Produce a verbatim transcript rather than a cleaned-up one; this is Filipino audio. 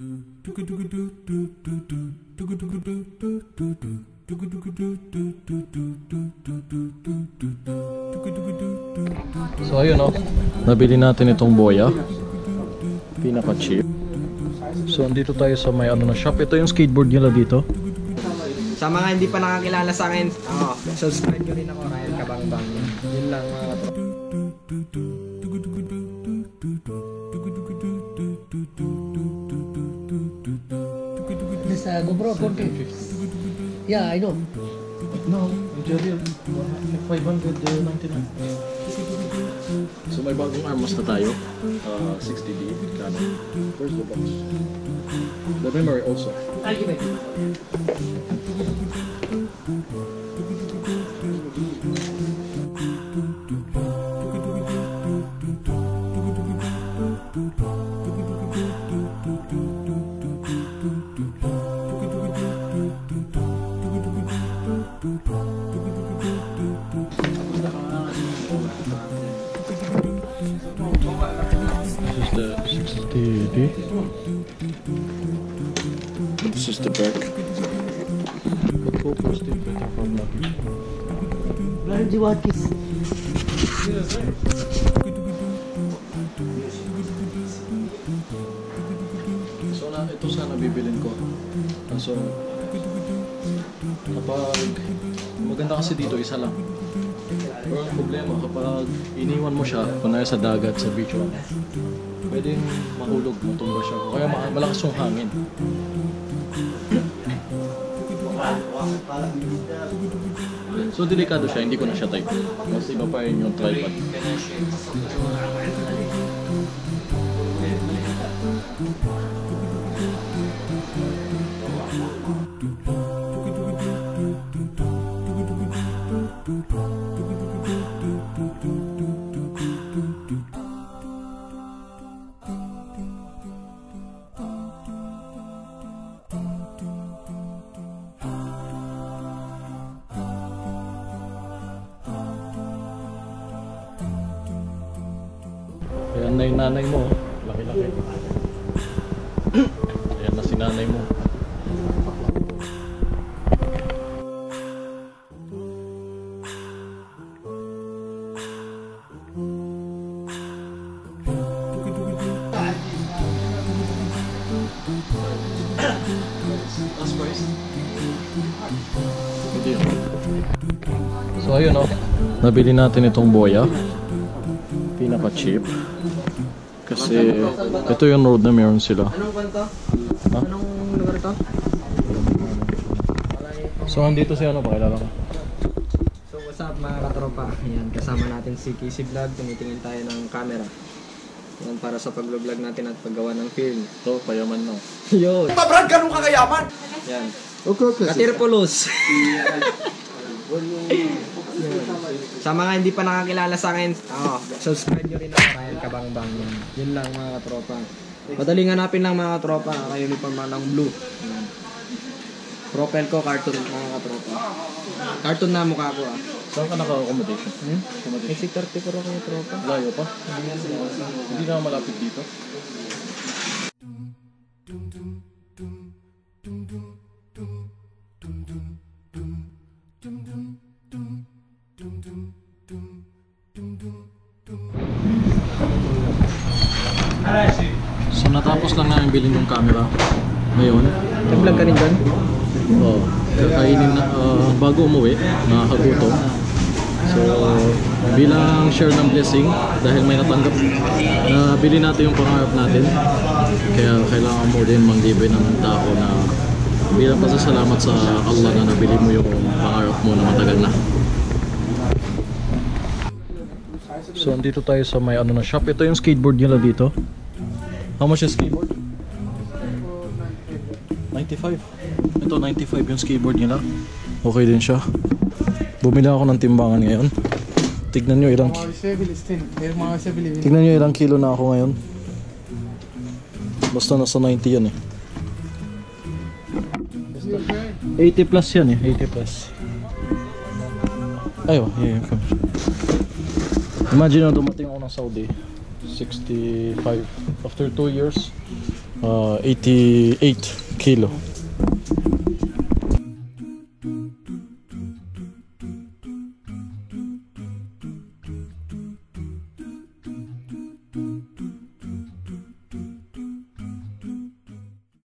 So ayun o, nabili natin itong boya, pinaka cheap. So andito tayo sa may ano na shop. Ito yung skateboard nila dito. Sa mga hindi pa nakakilala sa akin, oh, subscribe nyo rin ako, Ryan Kabangbang. Yun lang mga to. This uh, GoPro four K. Yeah, I know. No, Imperial five ninety-nine. So may bagong armas na tayo, uh, sixty D Canon. Where's the box? The memory also. I'll give it. This is the back. But GoPro still better from luggage. Blind Jiwatkis. So na, ito sana bibilin ko. So kapag maganda kasi dito isa lang. Pero ang problema kapag iniwan mo siya, kunwari sa dagat, sa beach, pwedeng mahulog, matumba siya. Kaya malakas yung hangin. So delikado siya, hindi ko na siya type. Mas iba pa rin yung tripod. Ayan na yung nanay mo, laki-laki. Ayan na si nanay mo. So ayun o, nabili natin itong boya, pinaka cheap. Kasi ito yung road na meron sila. Anong kwento? Ha? Anong lugar to? So andito si ano, pakilala ka. So what's up mga katropa? Ayan, kasama natin si Casey Vlog. Tumitingin tayo ng camera. Yan, para sa pag-vlog natin at paggawa ng film. So, payaman na. Yun! Pabrad, ganun ka kayaman! Yan. Okay, okay. Katirpolos! Sa mga hindi pa nakakilala sa akin, oh, subscribe nyo rin ako, Ryan Kabangbang. Yan. Yun lang mga katropa. Madaling hanapin lang mga katropa. Naka-uniform lang ng blue. Yan. Profile ko, cartoon mga katropa. Cartoon na mukha ko ah. Saan ka naka-accommodation? Hmm? Exit thirty-four ako yung tropa. Layo pa? Hindi na malapit dito? So natapos lang namin bilhin yung camera ngayon. Nag-vlog ka rin dyan? Oo. Kakainin na, uh, bago umuwi, nakakagutom. So bilang share ng blessing, dahil may natanggap na bili natin yung pangarap natin, kaya kailangan mo din manglibre ng tao na bilang pasasalamat sa Allah na nabili mo yung pangarap mo na matagal na. So andito tayo sa may ano na shop. Ito yung skateboard nila dito. How much is skateboard? ninety-five. Ito ninety-five yung skateboard nila. Okay din siya. Bumili ako ng timbangan ngayon. Tignan nyo ilang Tignan nyo ilang kilo na ako ngayon. Basta nasa ninety yan eh. eighty plus yan eh. eighty plus. Ayo, yeah, yeah. Imagine na dumating ako ng Saudi sixty-five. After two years uh, eighty-eight kilo.